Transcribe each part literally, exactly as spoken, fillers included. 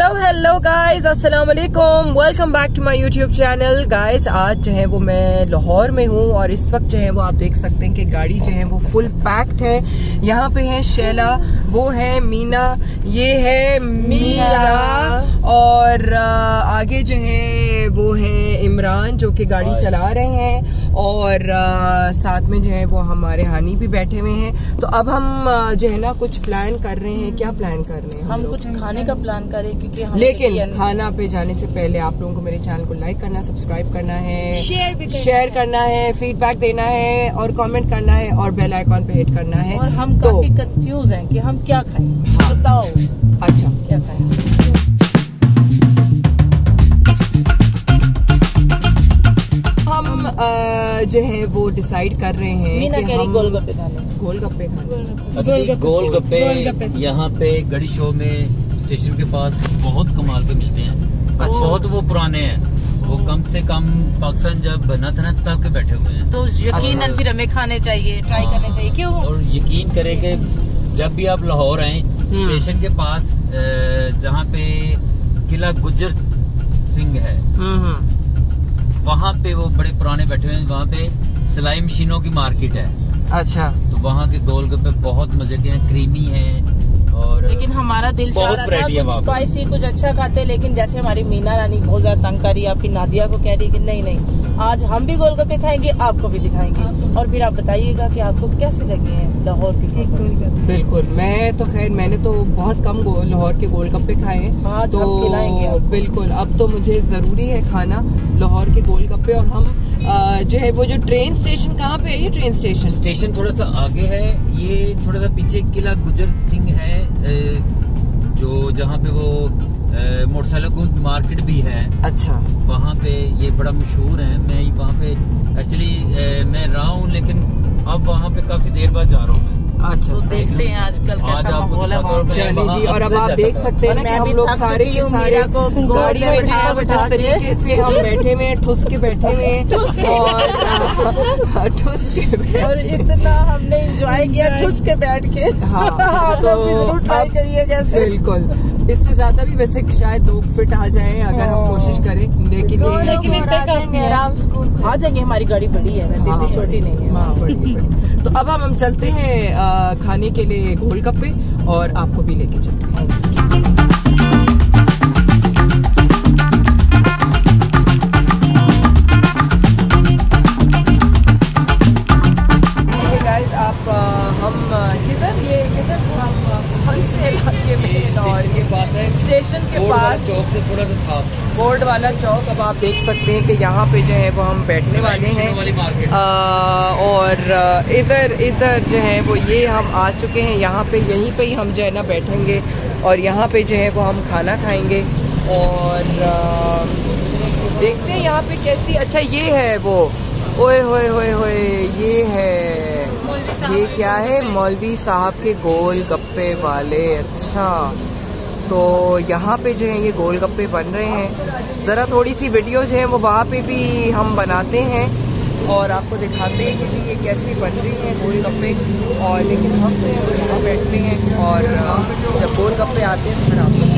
Hello guys, अस्सलाम वालेकुम, welcome back to my YouTube channel. Guys आज जो है वो मैं लाहौर में हूँ और इस वक्त जो है वो आप देख सकते हैं कि गाड़ी जो है वो फुल पैक्ड है। यहाँ पे है शैला, वो है मीना, ये है मीरा और आगे जो है वो है इमरान जो कि गाड़ी चला रहे हैं और साथ में जो है वो हमारे हानी भी बैठे हुए हैं। तो अब हम जो है ना कुछ प्लान कर रहे हैं। क्या प्लान कर रहे हैं? हम, हम कुछ खाने का प्लान करें क्योंकि हम लेकिन खाना पे जाने से पहले आप लोगों को मेरे चैनल को लाइक करना, सब्सक्राइब करना है, शेयर भी करना शेयर करना है, फीडबैक देना है और कमेंट करना है और बेल आइकॉन पे हिट करना है। और हम तो, काफी कंफ्यूज हैं कि हम क्या खाएं। हाँ। बताओ अच्छा क्या खाएं? हम आ, जो है वो डिसाइड कर रहे हैं मीना कह रही गोलगप्पे खाने। गोलगप्पे खाने गोलगप्पे यहाँ पे गड़ी शो में स्टेशन के पास बहुत कमाल के मिलते हैं। अच्छा। बहुत वो पुराने हैं, वो कम से कम पाकिस्तान जब बना था ना तब के बैठे हुए हैं। तो यकीनन अच्छा। फिर हमें खाने चाहिए, ट्राई हाँ। करने चाहिए। क्यों? और यकीन करें कि जब भी आप लाहौर आए स्टेशन के पास जहाँ पे किला गुजर सिंह है वहाँ पे वो बड़े पुराने बैठे हुए हैं। वहाँ पे सिलाई मशीनों की मार्केट है। अच्छा। तो वहाँ के गोलगप्पे बहुत मजे के हैं, क्रीमी हैं और लेकिन हमारा दिल चाह रहा था कुछ स्पाइसी कुछ अच्छा खाते, लेकिन जैसे हमारी मीना रानी बहुत ज्यादा तंग कर रही है, आपकी नादिया को कह रही है कि नहीं नहीं आज हम भी गोलगप्पे खाएंगे, आपको भी दिखाएंगे और फिर आप बताइएगा कि आपको कैसे लगे हैं लाहौर के गोलगप्पे। बिल्कुल, मैं तो खैर मैंने तो बहुत कम लाहौर के गोलगप्पे खाए हैं। हाँ, तो खिलाएंगे बिल्कुल, अब तो मुझे जरूरी है खाना लाहौर के गोलगप्पे। और हम आ, जो है वो जो ट्रेन स्टेशन कहाँ पे है? ये ट्रेन स्टेशन स्टेशन थोड़ा सा आगे है, ये थोड़ा सा पीछे किला गुजर सिंह है जो जहाँ पे वो मोटरसाइकिल को मार्केट भी है। अच्छा। वहाँ पे ये बड़ा मशहूर है। मैं वहाँ पे एक्चुअली मैं रहा हूँ लेकिन अब वहाँ पे काफी देर बाद जा रहा हूँ। अच्छा। तो देखते हैं आजकल कैसा माहौल है वहाँ। चलिए जी, और अब आप देख सकते हैं ना कि हम लोग सारे के सारे गाड़ी में जो है जिस तरीके से हम बैठे हुए हैं, ठुस के बैठे हुए हैं और ठुस के और इतना हमने एंजॉय किया ठुस के बैठ के। हाँ, तो ट्राई करिए कैसे। बिल्कुल, इससे ज्यादा भी वैसे शायद लोग फिट आ जाएं अगर हम कोशिश करें, लेकिन आ जाएंगे। हमारी गाड़ी बड़ी है वैसे, इतनी छोटी नहीं है। हाँ, बड़ी बड़ी। तो अब हम हम चलते हैं खाने के लिए गोलगप्पे और आपको भी लेके चलते हैं। गाइस आप हम किधर ये किधर कौन से इलाके में? स्टेशन के पास है। स्टेशन के पास चौक से थोड़ा सा साफ बोर्ड वाला चौक। अब आप देख सकते हैं कि यहाँ पे जो है वो हम बैठने वाले हैं आ, और इधर इधर जो है वो ये हम आ चुके हैं। यहाँ पे यहीं पे ही हम जो है ना बैठेंगे और यहाँ पे जो है वो हम खाना खाएंगे और आ, देखते हैं यहाँ पे कैसी। अच्छा, ये है वो, ओए होए होए होए, ये है, ये क्या है? मौलवी साहब के गोल गप्पे वाले। अच्छा, तो यहाँ पे जो है ये गोलगप्पे बन रहे हैं। ज़रा थोड़ी सी वीडियो जो है वो वहाँ पे भी हम बनाते हैं और आपको दिखाते हैं कि ये कैसे बन रही हैं गोलगप्पे। और लेकिन हम तो यहाँ बैठते हैं और जब गोलगप्पे आते हैं फिर आपको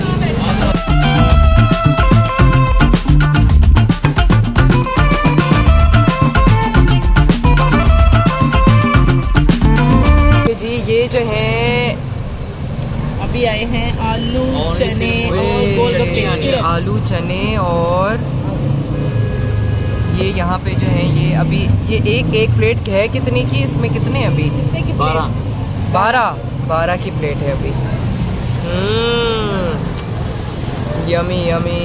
जी ये जो है अभी आए हैं आलू चने और गोलगप्पे। आलू चने और ये यहाँ पे जो है ये अभी ये एक एक प्लेट है कितने की? इसमें कितने अभी? बारह बारह बारह की प्लेट है अभी। Hmm, yummy yummy.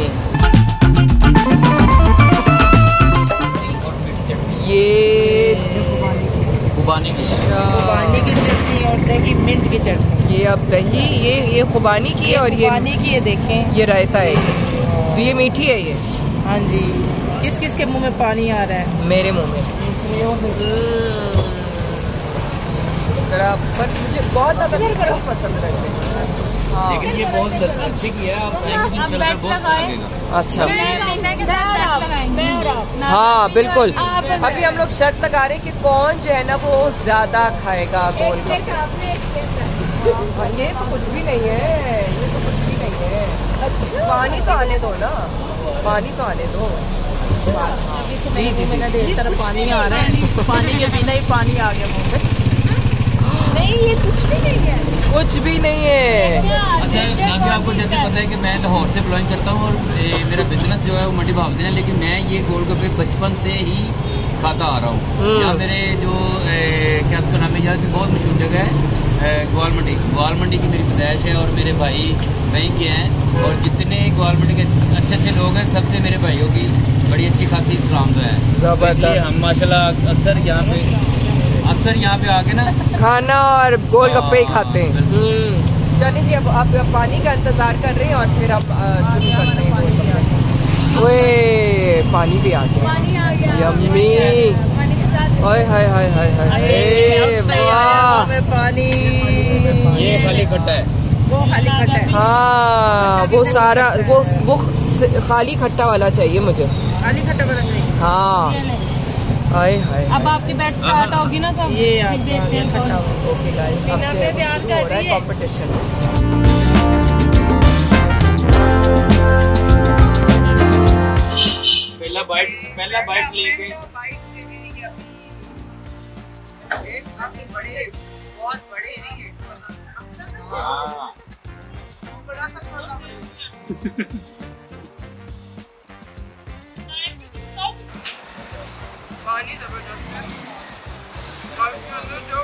ये खुबानी की खुबानी की चटनी और दही मिंट की चटनी। ये अब दही ये ये खुबानी की है और ये खुबानी की है। देखें ये रायता है, तो ये मीठी है ये। हाँ जी। किस किस के मुंह में पानी आ रहा है? मेरे मुंह में। पर मुझे बहुत ज्यादा पसंद है। हाँ। लेकिन ये बहुत अच्छी की है, आप बहुत अच्छा। हाँ बिल्कुल, अभी हम लोग शर्त लगा रहे कि कौन जो है ना वो ज्यादा खाएगा गोलगप्पे। ये तो कुछ भी नहीं है, ये तो कुछ भी नहीं है। पानी तो आने दो ना, पानी तो आने दो। अभी से मेरे मुंह में ना ढेर सारा पानी आ रहा है, पानी के बिना ही पानी आ गया मुंह में। नहीं ये कुछ भी नहीं है, कुछ भी नहीं है। अच्छा अभी आपको जैसे पता है कि मैं लाहौर से बिलोंग करता हूँ और ए, मेरा बिजनेस जो है वो मंडी भावते हैं, लेकिन मैं ये गोलगप्पे बचपन से ही खाता आ रहा हूँ। यहाँ मेरे जो ए, क्या उसका नाम है, यहाँ की बहुत मशहूर जगह है ग्वाल मंडी। ग्वाल मंडी की मेरी पैदाइश है और मेरे भाई वहीं के हैं, और जितने ग्वाल मंडी के अच्छे अच्छे लोग हैं सबसे मेरे भाइयों की बड़ी अच्छी खासी सलाम है। तो इसलिए हम माशाल्लाह अक्सर यहाँ पे अक्सर यहाँ पे आके ना खाना और गोलगप्पे ही खाते हैं। चलिए जी, अब आप पानी का इंतजार कर रहे हैं और फिर आप शुरू करते हैं। ओए पानी भी आ गया, पानी आ गया, यम्मी। पानी के साथ ओए हाय हाय हाय हाय, वाह पानी। ये खाली खट्टा है, वो खाली खट्टा है। हाँ वो सारा वो वो खाली खट्टा वाला चाहिए मुझे, खाली खट्टा वाला चाहिए। हाँ हाय हाय। अब आपकी बैट स्टार्ट होगी ना तब ये खट्टा। ओके गाइस, अब पे प्यार कर रही है कंपटीशन। पहला बाइट पहला बाइट लेके बड़े बहुत बड़े नहीं है। बड़ा सा खोला पानी जबरदस्त है, और इसके अंदर जो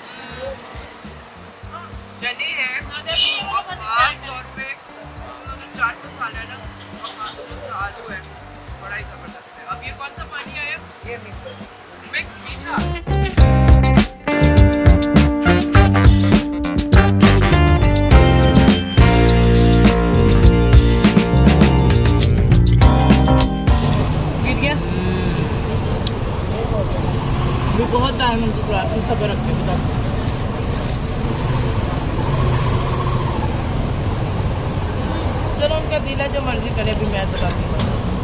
चने हैं खास तौर पे उसका जो चाट मसाला है ना, और उसका आलू है, बड़ा ही जबरदस्त है। अब ये कौन सा पानी आया? ये मिक्स मिक्स मीठा। बहुत डायमंड की क्लास में सब रखते हैं। चलो उनका दिल है, जो मर्जी करे। अभी मैं बताती हूँ।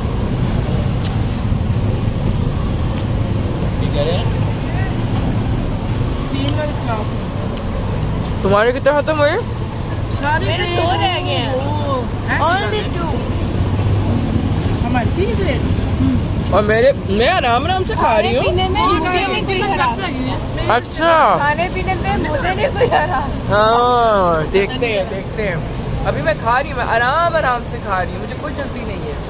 तीन वाली क्लास तुम्हारे कितने खत्म हुए? मेरे दो रह गए हैं, ओनली टू। हमारी तीन प्लेट और मेरे मैं आराम आराम से खा रही हूँ। पीने में मुझे नहीं कोई हरा। अच्छा खाने पीने में मुझे नहीं कोई हरा। हाँ देखते हैं देखते हैं। अभी मैं खा रही हूँ, मैं आराम आराम से खा रही हूँ, मुझे कोई जल्दी नहीं है।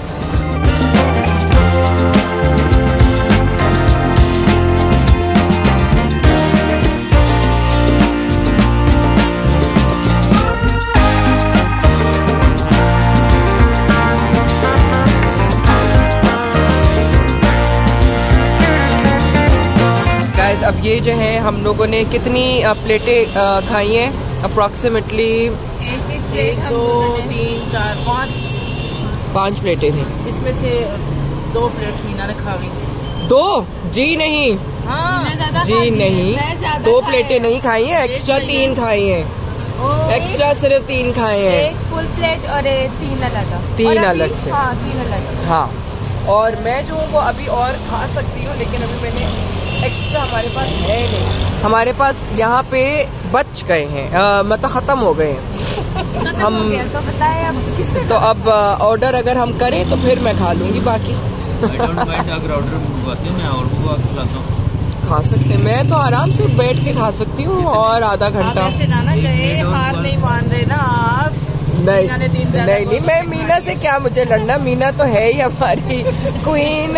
अब ये जो है हम लोगों ने कितनी प्लेटें खाई हैं अप्रॉक्सीमेटली? एक एक प्लेट, दो तीन चार पाँच पाँच प्लेटें थी। इसमें से दो प्लेट्स मीना ने खा गई। दो? जी नहीं, हाँ जी नहीं, दो प्लेटें नहीं खाई हैं, एक्स्ट्रा तीन खाई हैं, एक्स्ट्रा सिर्फ तीन खाए हैं। एक फुल प्लेट और एक तीन अलग तीन अलग से। हाँ तीन अलग। हाँ, और मैं जो हूँ वो अभी और खा सकती हूँ, लेकिन अभी मैंने एक्स्ट्रा हमारे पास है नहीं। हमारे पास यहाँ पे बच गए हैं, मतलब ख़त्म हो गए हैं। हम तो बताए अब किससे? तो अब ऑर्डर अगर हम करें तो फिर मैं खा लूँगी बाकी। अगर ऑर्डर मंगवाते हैं मैं और वो खिलाता हूँ। खा सकते हैं, मैं तो आराम से बैठ के खा सकती हूँ और आधा घंटा। ऐसे ना ना गए, हार नहीं मान रहे ना आप। नहीं नहीं नहीं, मैं मीना से क्या मुझे लड़ना, मीना तो है ही हमारी क्वीन।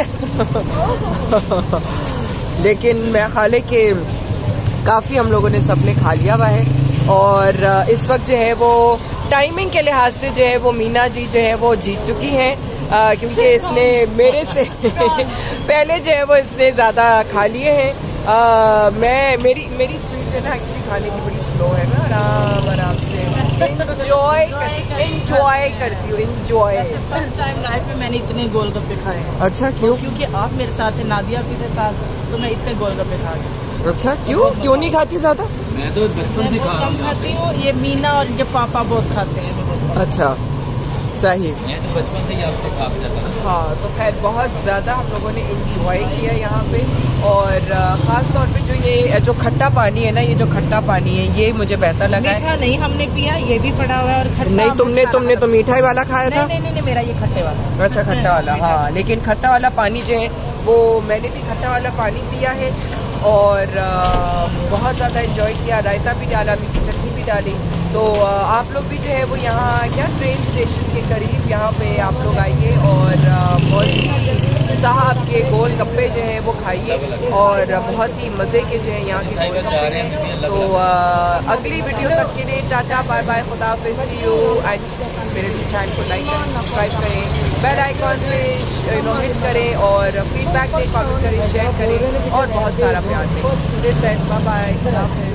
लेकिन मैं खाले के काफ़ी हम लोगों ने सबने खा लिया हुआ है, और इस वक्त जो है वो टाइमिंग के लिहाज से जो है वो मीना जी जो है वो जीत चुकी हैं, क्योंकि इसने मेरे से पहले जो है वो इसने ज़्यादा खा लिए हैं। आ, मैं मेरी मेरी स्पीड जो है ना एक्चुअली खाने की बड़ी स्लो है ना, आराम आराम से इंजॉय इंजॉय करती हूँ, इंजॉय। फर्स्ट टाइम लाइफ में मैंने इतने गोलगप्पे खाए हैं। अच्छा क्यों? क्योंकि आप मेरे साथ थे, नादिया भी थे साथ, तो मैं इतने गोलगप्पे खा गई। अच्छा क्यों क्यों नहीं खाती ज्यादा? मैं तो बचपन से खा रहा कम हूँ। खाती हूँ, ये मीना और ये पापा बहुत खाते हैं। अच्छा सही। मैं तो बचपन से ही आपसे खा के जाता था। हाँ, तो खैर बहुत ज़्यादा हम लोगों ने इंजॉय किया यहाँ पे, और ख़ास तौर पे जो ये जो खट्टा पानी है ना, ये जो खट्टा पानी है ये मुझे बेहतर लगा है। मीठा नहीं हमने पिया, ये भी पड़ा हुआ है, और खट्टा नहीं तुमने तुमने तो मिठाई वाला खाया था। नहीं नहीं नहीं, मेरा ये खट्टे वाला। अच्छा, खट्टा वाला। हाँ, लेकिन खट्टा वाला पानी जो है वो मैंने भी खट्टा वाला पानी पिया है, और आ, बहुत ज़्यादा इंजॉय किया। रायता भी डाला, मीठी चटनी भी डाली। तो आ, आप लोग भी जो है वो यहाँ क्या ट्रेन स्टेशन के करीब यहाँ पे आप लोग आइए, और मौलवी साहब के गोल गप्पे जो है वो खाइए, और बहुत ही मज़े के जो है यहाँ के गोल गप्पे हैं। तो आ, अगली वीडियो तक के लिए टाटा बाय बाय, खुदा हाफिज़, सी यू। एंड मेरे चैनल को लाइक करें, सब्सक्राइब करें, बेल आइकॉन पे नो हिट करें, और फीडबैक दें, कमेंट करें, शेयर करें, और बहुत सारा प्यार दें। Bye bye.